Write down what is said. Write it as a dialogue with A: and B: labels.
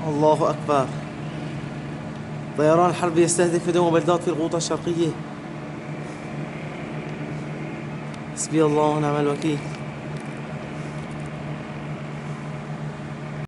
A: الله أكبر. طيران الحرب يستهدف مدن وبلدات في الغوطة الشرقية. حسبي الله ونعم الوكيل.